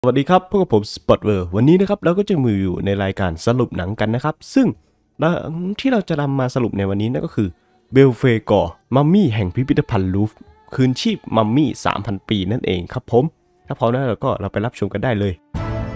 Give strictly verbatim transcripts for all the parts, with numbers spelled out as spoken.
สวัสดีครับพวกผมสปอตเวอร์วันนี้นะครับเราก็จะมาอยู่ในรายการสรุปหนังกันนะครับซึ่งที่เราจะนำมาสรุปในวันนี้นั่นก็คือเบลเฟกอร์มัมมี่แห่งพิพิธภัณฑ์ลูฟร์คืนชีพมัมมี่ สามพัน ปีนั่นเองครับผมถ้าพร้อมแล้วเราก็เราไปรับชมกันได้เลย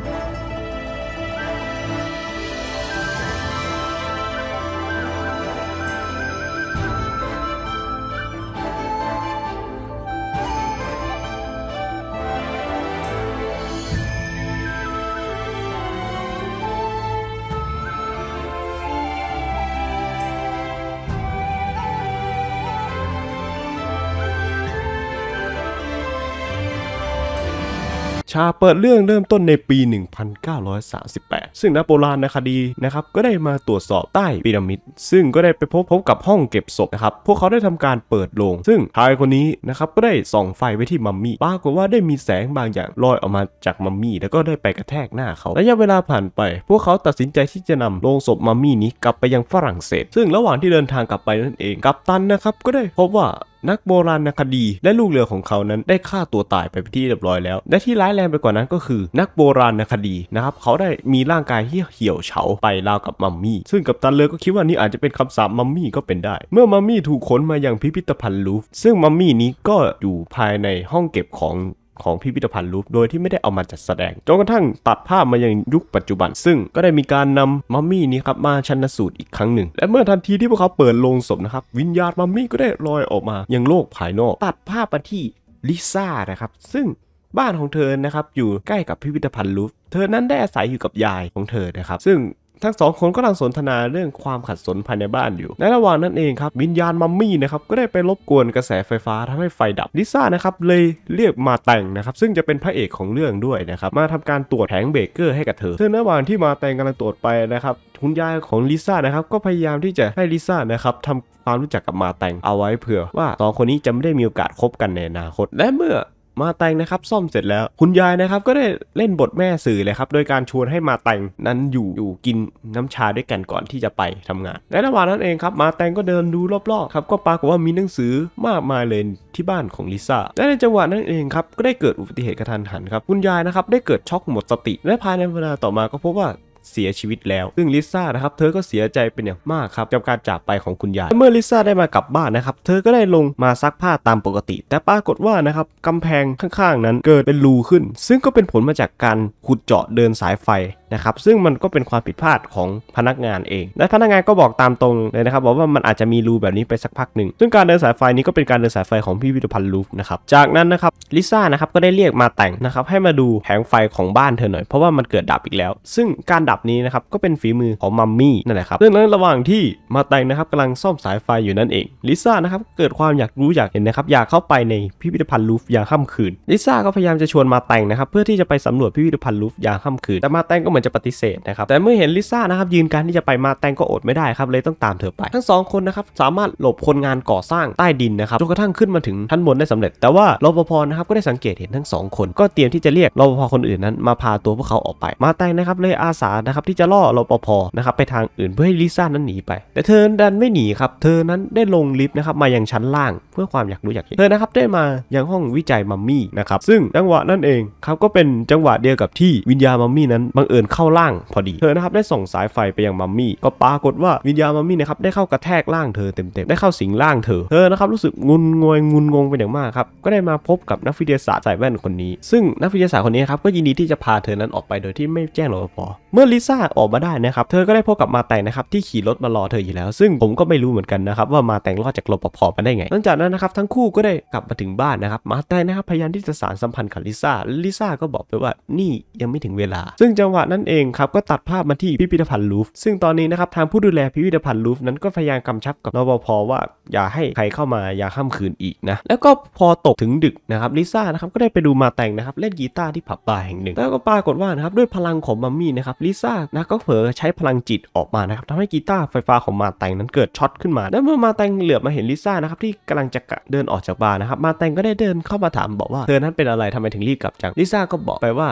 ชาเปิดเรื่องเริ่มต้นในปี หนึ่งพันเก้าร้อยสามสิบแปด ซึ่งนักโบราณคดีนะครับก็ได้มาตรวจสอบใต้พีระมิดซึ่งก็ได้ไปพบพบกับห้องเก็บศพนะครับพวกเขาได้ทำการเปิดโลงซึ่งชายคนนี้นะครับก็ได้ส่องไฟไว้ที่มัมมี่ปรากฏว่าได้มีแสงบางอย่างลอยออกมาจากมัมมี่แล้วก็ได้ไปกระแทกหน้าเขาระยะเวลาผ่านไปพวกเขาตัดสินใจที่จะนำโลงศพมัมมี่นี้กลับไปยังฝรั่งเศสซึ่งระหว่างที่เดินทางกลับไปนั่นเองกัปตันนะครับก็ได้พบว่านักโบราณคดีและลูกเรือของเขานั้นได้ฆ่าตัวตายไปเป็นที่เรียบร้อยแล้วและที่ร้ายแรงไปกว่านั้นก็คือนักโบราณคดีนะครับเขาได้มีร่างกายที่เหี่ยวเฉาไปราวกับมัมมี่ซึ่งกัปตันเรือก็คิดว่านี่อาจจะเป็นคำสาปมัมมี่ก็เป็นได้เมื่อมัมมี่ถูกขนมายังพิพิธภัณฑ์ลูฟร์ซึ่งมัมมี่นี้ก็อยู่ภายในห้องเก็บของของพิพิธภัณฑ์ลูฟร์โดยที่ไม่ได้เอามาจัดแสดงจนกระทั่งตัดภาพมายังยุคปัจจุบันซึ่งก็ได้มีการนำมัมมี่นี้ครับมาชันสูตรอีกครั้งหนึ่งและเมื่อทันทีที่พวกเขาเปิดโลงศพนะครับวิญญาณมัมมี่ก็ได้ลอยออกมายังโลกภายนอกตัดภาพมาที่ลิซ่านะครับซึ่งบ้านของเธอนะครับอยู่ใกล้กับพิพิธภัณฑ์ลูฟร์เธอนั้นได้อาศัยอยู่กับยายของเธอนะครับซึ่งทั้งสองคนก็กำลังสนทนาเรื่องความขัดสนภายในบ้านอยู่ในระหว่างนั้นเองครับวิญญาณมัมมี่นะครับก็ได้ไปรบกวนกระแสไฟฟ้าทำให้ไฟดับลิซ่านะครับเลยเรียกมาแต่งนะครับซึ่งจะเป็นพระเอกของเรื่องด้วยนะครับมาทำการตรวจแผงเบเกอร์ให้กับเธอซึ่งระหว่างที่มาแต่งกำลังตรวจไปนะครับคุณยายของลิซ่านะครับก็พยายามที่จะให้ลิซ่านะครับทำความรู้จักกับมาแต่งเอาไว้เผื่อว่าสองคนนี้จะไม่ได้มีโอกาสคบกันในอนาคตและเมื่อมาแตงนะครับซ่อมเสร็จแล้วคุณยายนะครับก็ได้เล่นบทแม่สื่อเลยครับโดยการชวนให้มาแตงนั้นอยู่อยู่กินน้ำชาด้วยกันก่อนที่จะไปทำงานในระหว่างนั้นเองครับมาแตงก็เดินดูรอบๆครับก็ปรากฏว่ามีหนังสือมากมายเลยที่บ้านของลิซ่าและในจังหวะนั้นเองครับก็ได้เกิดอุบัติเหตุกระทันหันครับคุณยายนะครับได้เกิดช็อกหมดสติและภายในเวลาต่อมาก็พบว่าเสียชีวิตแล้วซึ่งลิซ่านะครับเธอก็เสียใจเป็นอย่างมากครับกับการจากไปของคุณยายเมื่อลิซ่าได้มากลับบ้านนะครับเธอก็ได้ลงมาซักผ้าตามปกติแต่ปรากฏว่านะครับกำแพงข้างๆนั้นเกิดเป็นรูขึ้นซึ่งก็เป็นผลมาจากการขุดเจาะเดินสายไฟนะครับซึ่งมันก็เป็นความผิดพลาดของพนักงานเองและพนักงานก็บอกตามตรงเลยนะครับบอกว่ามันอาจจะมีรูแบบนี้ไปสักพักหนึ่งซึ่งการเดินสายไฟนี้ก็เป็นการเดินสายไฟของพิพิธภัณฑ์ลูฟร์นะครับจากนั้นนะครับลิซ่านะครับก็ได้เรียกมาแต่งนะครับให้มาดูแผงไฟของบ้านเธอหน่อยเพราะว่ามันเกิดดับอีกแล้วซึ่งการดับนี้นะครับก็เป็นฝีมือของมัมมี่นั่นแหละครับซึ่งในระหว่างที่มาแต่งนะครับกำลังซ่อมสายไฟอยู่นั่นเองลิซ่านะครับเกิดความอยากรู้อยากเห็นนะครับอยากเข้าไปในพิพิธภัณฑ์ลูฟร์ยามค่ำคืนลิซ่าก็พยายามจะชวนมาแต่งนะครับเพื่อที่จะไปสำรวจพิพิธภัณฑ์ลูฟร์ยามค่ำคืนแต่มาแต่งก็เหมือนจะปฏิเสธนะครับแต่เมื่อเห็นลิซ่านะครับยืนการที่จะไปมาแต่งก็อดไม่ได้ครับเลยต้องตามเธอไปทั้งสองคนนะครับสามารถหลบคนงานก่อสร้างใต้ดินนะครับจนกระทั่งขึ้นมาถึงชั้นบนได้สำเร็จแต่ว่ารปภนะครับก็ได้สังเกตเห็นทั้งสองคนก็เตรียมที่จะเรียกรปภคนอื่นนั้นมาพาตัวพวกเขาออกไปมาแต่งนะครับเลยอาสานะครับที่จะล่อรปภนะครับไปทางอื่นเพื่อให้ลิซ่านั้นหนีไปแต่เธอดันไม่หนีครับเธอนั้นได้ลงลิฟต์นะครับมายังชั้นล่างเพื่อความอยากรู้อยากเห็นเธอนะครับได้มายังห้องวิจัยมัมมี่นะครับซึ่งจังหวะนั่นเองครับก็เป็นจังหวะเดียวกับที่วิญญาณมัมมี่นั้นบังเอิญเข้าร่างพอดีเธอนะครับได้ส่งสายไฟไปยังมัมมี่ก็ปรากฏว่าวิญญาณมัมมี่นะครับได้เข้ากระแทกร่างเธอเต็มๆได้เข้าสิงร่างเธอเธอนะครับรู้สึกงุนงวยงุนงงเป็นอย่างมากครับก็ได้มาพบกับนักวิทยาศาสตร์ใส่แว่นคนนี้ซึ่งนักวิทยาศาสตร์คนนี้ครับก็ยินดีที่จะพาเธอนั้นออกไปโดยที่ไม่แจ้งรปภเมื่อลิซ่าออกมาได้นะครับเธอก็ได้พบกับมาแต่งนะครับที่ขี่รถมารอเธออยู่แล้วซึ่งผมก็ไม่รู้เหมือนกันนะครับว่ามาแต่งรอดจากรปภมาได้ไงหลังจากนั้นนะครับทั้งคู่ก็ได้กลับมาถึงบ้านนะครับมาแต่งนะครับพยายามที่จะสานสัมพันธ์กับลิซ่าลิซ่าก็บอกไปว่านี่ยังไม่ถึงเวลาซึ่งจังหวะนั้นเองครับก็ตัดภาพมาที่พิพิธภัณฑ์ลูฟร์ซึ่งตอนนี้นะครับทางผู้ดูแลพิพิธภัณฑ์ลูฟร์นั้นก็พยายามกำชับกับรปภว่าอย่าให้ใครเข้ามายามค่ำคืนอีกนะแล้วก็พอตกถึงดึกนะครับลิซ่านะครับก็ได้ไปดูมาแต่งนะครับเล่นกีตาร์ที่ผับบาร์แห่งหนึ่งแล้วก็ปรากฏว่านะครับด้วยพลังของมัมมี่นะครับลิซ่านะก็เผลอใช้พลังจิตออกมานะครับทำให้กีตาร์ไฟฟ้าของมาแต่งนั้นเกิดช็อตขึ้นมาและเมื่อมาแต่งเหลือบมาเห็นลิซ่านะครับที่กำลังจะเดินออกจากบาร์นะครับมาแต่งก็ได้เดินเข้ามาถามบอกว่าเธอนั้นเป็นอะไรทำไมถึงรีบกลับจังลิซ่าก็บอกไปว่า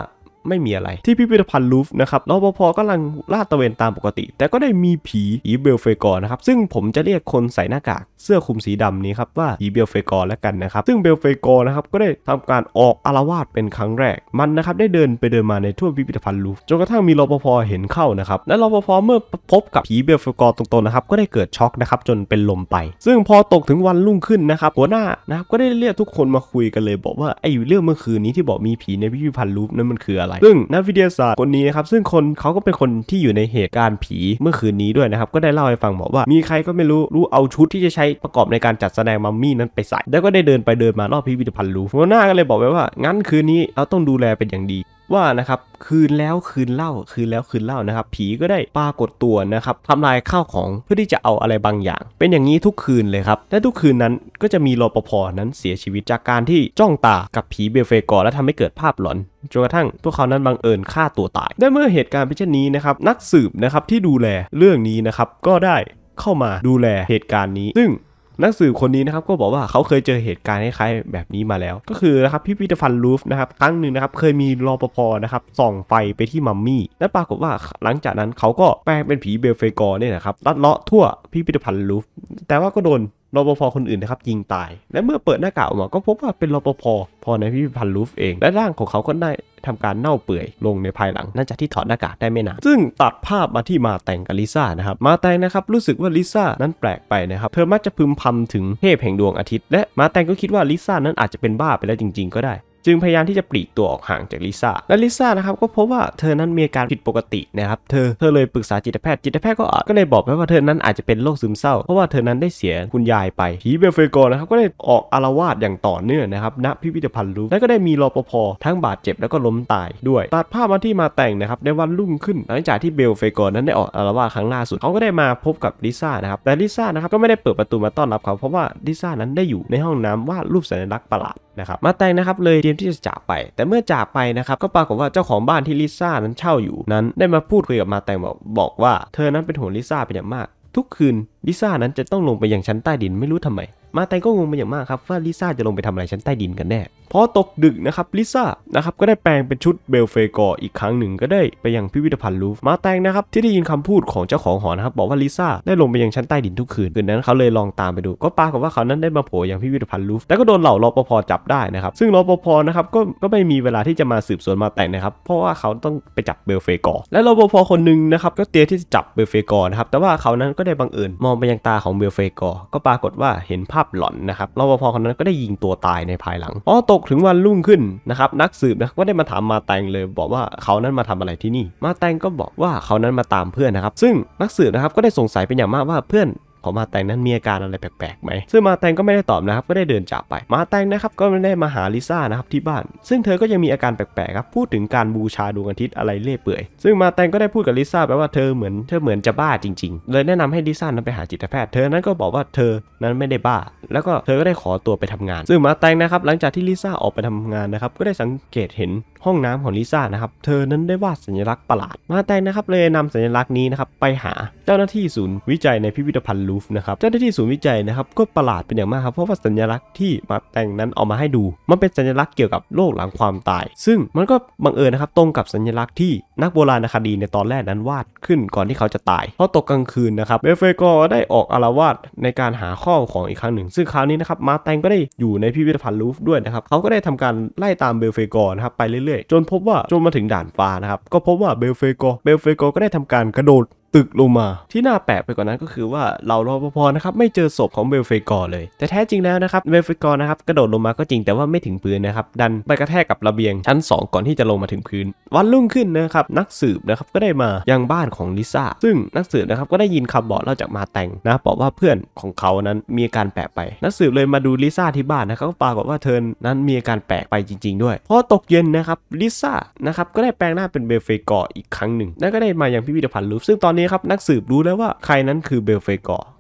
ไม่มีอะไรที่พิพิธภัณฑ์ลูฟนะครับรปภกำลังลาดตระเวนตามปกติแต่ก็ได้มีผีผีเบลเฟกอร์นะครับซึ่งผมจะเรียกคนใส่หน้ากากเสื้อคลุมสีดำนี้ครับว่าผีเบลเฟกอร์แล้วกันนะครับซึ่งเบลเฟกอร์นะครับก็ได้ทำการออกอาละวาดเป็นครั้งแรกมันนะครับได้เดินไปเดินมาในทั่วพิพิธภัณฑ์ลูฟจนกระทั่งมีรปภเห็นเข้านะครับและรปภเมื่อพบกับผีเบลเฟกอร์ตรงๆนะครับก็ได้เกิดช็อกนะครับจนเป็นลมไปซึ่งพอตกถึงวันรุ่งขึ้นนะครับหัวหน้านะครับก็ได้เรียกทุกคนมาคุยกันเลยบอกว่าไอ้เรื่องเมื่อคืนนี้ที่บอกมีผีในพิพิธภัณฑ์ลูฟนั้นมันคืออะไรซึ่งนักวิทยาศาสตร์คนนี้นะครับซึ่งคนเขาก็เป็นคนที่อยู่ในเหตุการณ์ผีเมื่อคืนนี้ด้วยนะครับก็ได้เล่าให้ฟังบอกว่ามีใครก็ไม่รู้รู้เอาชุดที่จะใช้ประกอบในการจัดแสดงมัมมี่นั้นไปใส่แล้วก็ได้เดินไปเดินมารอบพิพิธภัณฑ์ลูฟหัวหน้าก็เลยบอกไว้ว่างั้นคืนนี้เราต้องดูแลเป็นอย่างดีว่านะครับคืนแล้วคืนเล่าคืนแล้วคืนเล่านะครับผีก็ได้ปรากฏตัวนะครับทำลายข้าวของเพื่อที่จะเอาอะไรบางอย่างเป็นอย่างนี้ทุกคืนเลยครับและทุกคืนนั้นก็จะมีรปภนั้นเสียชีวิตจากการที่จ้องตากับผีเบลเฟกอร์และทำให้เกิดภาพหลอนจนกระทั่งพวกเขานั้นบังเอิญฆ่าตัวตายและเมื่อเหตุการณ์เป็นเช่นนี้นะครับนักสืบนะครับที่ดูแลเรื่องนี้นะครับก็ได้เข้ามาดูแลเหตุการณ์นี้ซึ่งนักสืบคนนี้นะครับก็บอกว่าเขาเคยเจอเหตุการณ์คล้ายๆแบบนี้มาแล้วก็คือนะครับพิพิธภัณฑ์ลูฟนะครับครั้งหนึ่งนะครับเคยมีรปภนะครับส่องไฟไปที่มัมมี่และปรากฏว่าหลังจากนั้นเขาก็แปลงเป็นผีเบลเฟกอร์เนี่ยนะครับลัดเลาะทั่วพิพิธภัณฑ์ลูฟแต่ว่าก็โดนรปภคนอื่นนะครับยิงตายและเมื่อเปิดหน้ากากออกมาก็พบว่าเป็นรปภพอในพิพิธภัณฑ์ลูฟเองและร่างของเขาก็ได้ทำการเน่าเปื่อยลงในภายหลังหลังจากที่ถอดหน้ากากได้ไม่นานซึ่งตัดภาพมาที่มาแต่งกับลิซ่านะครับมาแต่งนะครับรู้สึกว่าลิซ่านั้นแปลกไปนะครับเธอมักจะพึมพำถึงเทพแห่งดวงอาทิตย์และมาแต่งก็คิดว่าลิซ่านั้นอาจจะเป็นบ้าไปแล้วจริงๆก็ได้จึงพยายามที่จะปลีกตัวออกห่างจากลิซ่าและลิซ่านะครับก็พบว่าเธอนั้นมีอาการผิดปกตินะครับเธอเธอเลยปรึกษาจิตแพทย์จิตแพทย์ก็ก็เลยบอกไปว่าเธอนั้นอาจจะเป็นโรคซึมเศร้าเพราะว่าเธอนั้นได้เสียคุณยายไปผีเบลเฟกอร์นะครับก็ได้ออกอาละวาดอย่างต่อเนื่องนะครับณพิพิธภัณฑ์ลูฟและก็ได้มีรปภทั้งบาดเจ็บแล้วก็ล้มตายด้วยตัดภาพมาที่มาแต่งนะครับในวันรุ่งขึ้นหลังจากที่เบลเฟกอร์นั้นได้ออกอาละวาดครั้งล่าสุดเขาก็ได้มาพบกับลิซ่านะครับแต่ลิซ่านะครับก็ไม่ได้เปิดประตูมาต้อนรับเขาเพราะว่าลิซ่านั้นได้อยู่ในห้องน้ำวาดรูปสัญลักษณ์ประหลาดนะครับมาแต่งนะครับเลยเตรียมที่จะจากไปแต่เมื่อจากไปนะครับก็ปรากฏว่าเจ้าของบ้านที่ลิซ่านั้นเช่าอยู่นั้นได้มาพูดคุยกับมาแต่งบอกบอกว่าเธอนั้นเป็นห่วงลิซ่าเป็นอย่างมากทุกคืนลิซ่านั้นจะต้องลงไปยังชั้นใต้ดินไม่รู้ทำไมมาแต่งก็งงเป็นอย่างมากครับว่าลิซ่าจะลงไปทำอะไรชั้นใต้ดินกันแน่พอตกดึกนะครับลิซ่านะครับก็ได้แปลงเป็นชุดเบลเฟกอร์อีกครั้งหนึ่งก็ได้ไปยังพิพิธภัณฑ์ลูฟมาแต่งนะครับที่ได้ยินคำพูดของเจ้าของหอนะครับบอกว่าลิซ่าได้ลงไปยังชั้นใต้ดินทุกคืนคืนนั้นเขาเลยลองตามไปดูก็ปรากฏว่าเขานั้นได้มาโผล่ยังพิพิธภัณฑ์ลูฟแล้วก็โดนเหล่ารปภจับได้นะครับซึ่งรปภนะครับก็ก็ไม่มีเวลาที่จะมาสืบสวนมาแต่งนะครับเพราะว่าเขาต้องไปจับเบลเฟกอร์และรปภคนหนึ่งนะครับก็เตรียมที่จะจับเบลเฟกอร์นะครับแต่ว่าเขานั้นก็ได้บังเอิญมองไปยังตาของเบลเฟกอร์ก็ปรากฏว่าเห็นภาพหลอนนะครับรปภคนนั้นก็ได้ยิงตัวตายในภายหลังพอตกถึงวันรุ่งขึ้นนะครับนักสืบนะก็ได้มาถามมาแต่งเลยบอกว่าเขานั้นมาทำอะไรที่นี่มาแต่งก็บอกว่าเขานั้นมาตามเพื่อนนะครับซึ่งนักสืบนะครับก็ได้สงสัยเป็นอย่างมากว่าเพื่อนของมาแต่งนั้นมีอาการอะไรแปลกๆไหมซึ่งมาแต่งก็ไม่ได้ตอบนะครับก็ได้เดินจากไปมาแต่งนะครับก็ไม่ได้มาหาลิซ่านะครับที่บ้านซึ่งเธอก็ยังมีอาการแปลกๆครับพูดถึงการบูชาดวงอาทิตย์อะไรเล่เปื่อยซึ่งมาแต่งก็ได้พูดกับลิซ่าไปว่าเธอเหมือนเธอเหมือนจะบ้าจริงๆเลยแนะนำให้ลิซ่านั้นไปหาจิตแพทย์เธอนั้นก็บอกว่าเธอนั้นไม่ได้บ้าแล้วก็เธอก็ได้ขอตัวไปทำงานซึ่งมาแต่งนะครับหลังจากที่ลิซ่าออกไปทำงานนะครับก็ได้สังเกตเห็นห้องน้ำของลิซ่านะครับเธอนั้นได้วาดสัญลักษณ์ประหลาดมาแต่งนะครับเลยนำสัญลักษณ์นี้นะครับไปหาเจ้าหน้าที่ศูนย์วิจัยในพิพิธภัณฑ์ลูฟนะครับเจ้าหน้าที่ศูนย์วิจัยนะครับก็ประหลาดเป็นอย่างมากครับเพราะว่าสัญลักษณ์ที่มาแต่งนั้นเอามาให้ดูมันเป็นสัญลักษณ์เกี่ยวกับโลกหลังความตายซึ่งมันก็บังเอิญนะครับตรงกับสัญลักษณ์ที่นักโบราณคดีในตอนแรกนั้นวาดขึ้นก่อนที่เขาจะตายพอตกกลางคืนนะครับเบลเฟกอร์ได้ออกอาละวาดในการหาข้อของอีกครั้งหนึ่งซึ่งคราวนี้นะครับมาแต่งก็ได้อยู่ในพิพิธภัณฑ์ลูฟด้วยนะครับเขาก็ได้ทำการไล่ตามเบลเฟกอร์นะครับไปเรื่อยๆจนพบว่าจนมาถึงด่านฟ้านะครับก็พบว่าเบลเฟกอร์เบลเฟกอร์ก็ได้ทำการกระโดดตึกลงมาที่น่าแปลกไปกว่านั้นก็คือว่าเรารปภนะครับไม่เจอศพของเบลเฟกอร์เลยแต่แท้จริงแล้วนะครับเบลเฟกอร์นะครับกระโดดลงมาก็จริงแต่ว่าไม่ถึงพื้นนะครับดันไปกระแทกกับระเบียงชั้นสองก่อนที่จะลงมาถึงพื้นวันรุ่งขึ้นนะครับนักสืบนะครับก็ได้มายังบ้านของลิซ่าซึ่งนักสืบนะครับก็ได้ยินคำบอกเล่าจากมาแต่งนะบอกว่าเพื่อนของเขานั้นมีอาการแปลกไปนักสืบเลยมาดูลิซ่าที่บ้านนะครับก็ปรากฏว่าเธอนั้นมีอาการแปลกไปจริงๆด้วยพอตกเย็นนะครับลิซ่านะครับก็ได้แปลงหน้าเป็นเบลเฟกอร์อีกครั้งหนึ่งแล้วก็ได้มายังพิพิธภัณฑ์ลูฟซึ่งตอนนี้ครับนักสืบรู้แล้วว่าใครนั้นคือเบลเฟกอร์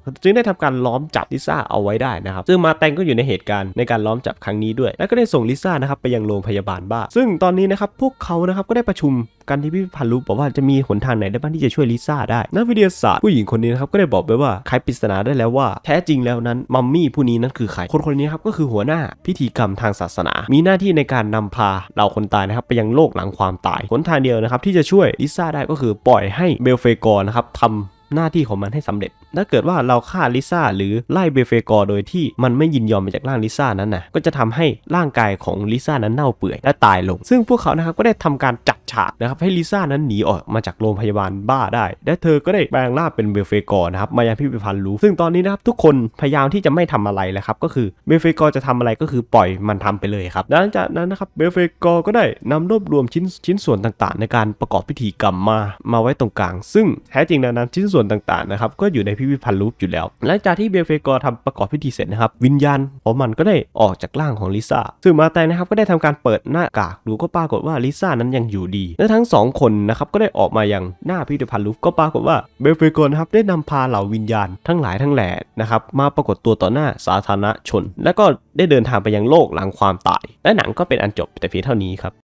จึงได้ทำการล้อมจับลิซ่าเอาไว้ได้นะครับซึ่งมาแตงก็อยู่ในเหตุการณ์ในการล้อมจับครั้งนี้ด้วยและก็ได้ส่งลิซ่านะครับไปยังโรงพยาบาลบ้าซึ่งตอนนี้นะครับพวกเขานะครับก็ได้ประชุมกันที่พิพิธภัณฑ์ลูฟบอกว่าจะมีหนทางไหนได้บ้างที่จะช่วยลิซ่าได้นักวิทยาศาสตร์ผู้หญิงคนนี้นะครับก็ได้บอกไปว่าไขปริศนาได้แล้วว่าแท้จริงแล้วนั้นมัมมี่ผู้นี้นั้นคือใครคนคนนี้ครับก็คือหัวหน้าพิธีกรรมทางศาสนามีหน้าที่ในการนำพาเราคนตายนะครับไปยังโลกหลังความตายหนทางเดียวนะครับที่จะช่วยลิซ่าได้ก็คือปล่อยให้เบลเฟกอร์นะครับทำหน้าที่ของมันให้สำเร็จถ้าเกิดว่าเราฆ่าลิซ่าหรือไล่เบลเฟกอร์โดยที่มันไม่ยินยอมมาจากร่างลิซ่านั้นนะก็จะทำให้ร่างกายของลิซ่านั้นเน่าเปื่อยและตายลงซึ่งพวกเขานะครับก็ได้ทำการจัดฉากนะครับให้ลิซ่านั้นหนีออกมาจากโรงพยาบาลบ้าได้และเธอก็ได้แปลงร่างเป็นเบลเฟกอร์นะครับมายังพิพิธภัณฑ์ลูฟซึ่งตอนนี้นะครับทุกคนพยายามที่จะไม่ทำอะไรแล้วครับก็คือเบลเฟกอร์จะทำอะไรก็คือปล่อยมันทำไปเลยครับหลังจากนั้นนะครับเบลเฟกอร์ก็ได้นำรวบรวมชิ้นชิ้นส่วนต่างๆในการประกอบพิธีกรรมมามาไว้ตรงกลางซึ่งแท้จริงแล้วนั้นชิ้นส่วนต่างๆนะครับก็อยู่ในพิพิธภัณฑ์ลูฟอยู่แล้วหลังจากที่เบลเฟกอร์ทำประกอบพิธีเสร็จนะครับวิญญาณของมันก็ได้ออกจากร่างของลิซ่าซึ่งมาแตงนะครับก็ได้ทำการเปิดหน้ากากดูก็ปรากฏว่าลิซ่านั้นยังอยู่ดีและทั้งสองคนนะครับก็ได้ออกมายังหน้าพิพิธภัณฑ์ลูฟก็ปรากฏว่าเบลเฟกอร์นะครับได้นำพาเหล่าวิญญาณทั้งหลายทั้งแหล่นะครับมาปรากฏตัวต่อหน้าสาธารณชนและก็ได้เดินทางไปยังโลกหลังความตายและหนังก็เป็นอันจบแต่เพียงเท่านี้ครับ